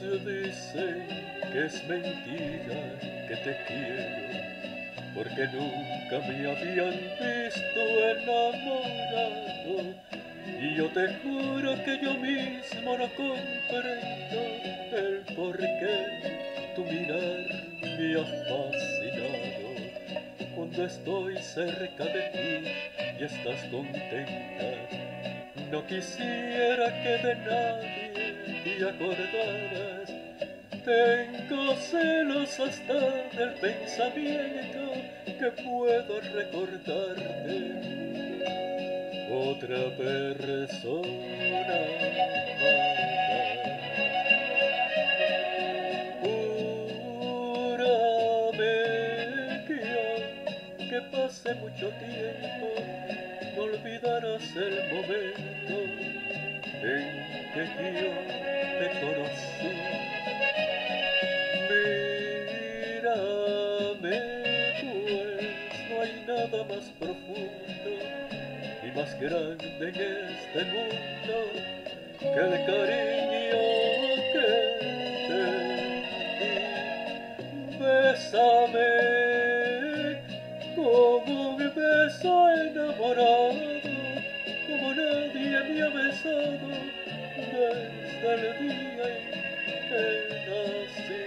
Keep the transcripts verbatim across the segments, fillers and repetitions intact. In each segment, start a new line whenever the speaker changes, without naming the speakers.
dicen que es mentira que te quiero, porque nunca me habían visto enamorado. Y yo te juro que yo mismo no comprendo el por qué tu mirar me ha fascinado. Cuando estoy cerca de ti y estás contenta, no quisiera que de nadie te acordaras. Tengo celos hasta del pensamiento que puedo recordarte otra persona amada. Júrame que aunque pase mucho tiempo, no olvidarás el momento en que yo te conocí. Mírame, pues no hay nada más profundo y más grande en este mundo que el cariño que te di. Bésame con un beso enamorado, como nadie me ha besado desde el día en que nací.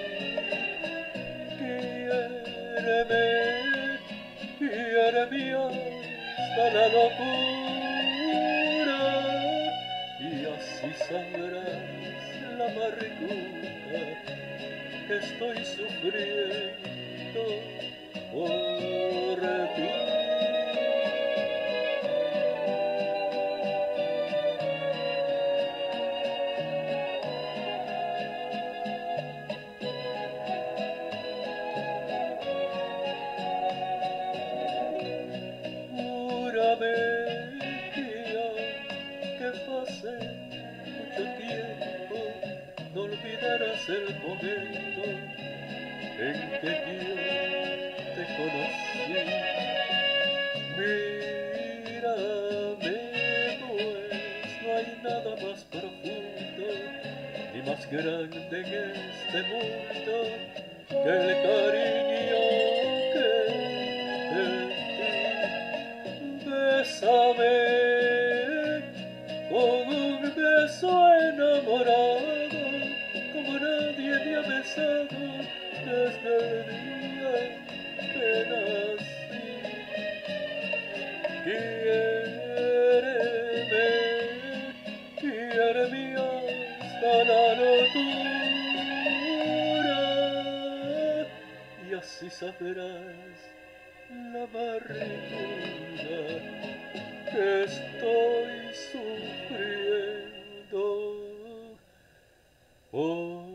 Quiéreme, quiéreme hasta la locura, y así sabrás la amargura que estoy sufriendo por ti. Júrame que aunque pase mucho tiempo, no olvidarás el momento en que yo te conocí. Mírame, pues no hay nada más profundo ni más grande en este mundo que el cariño que te di. Bésame con un beso enamorado, como nadie me ha besado desde el día en que nací. Quiéreme, quiéreme hasta la locura, y así sabrás la amargura que estoy sufriendo por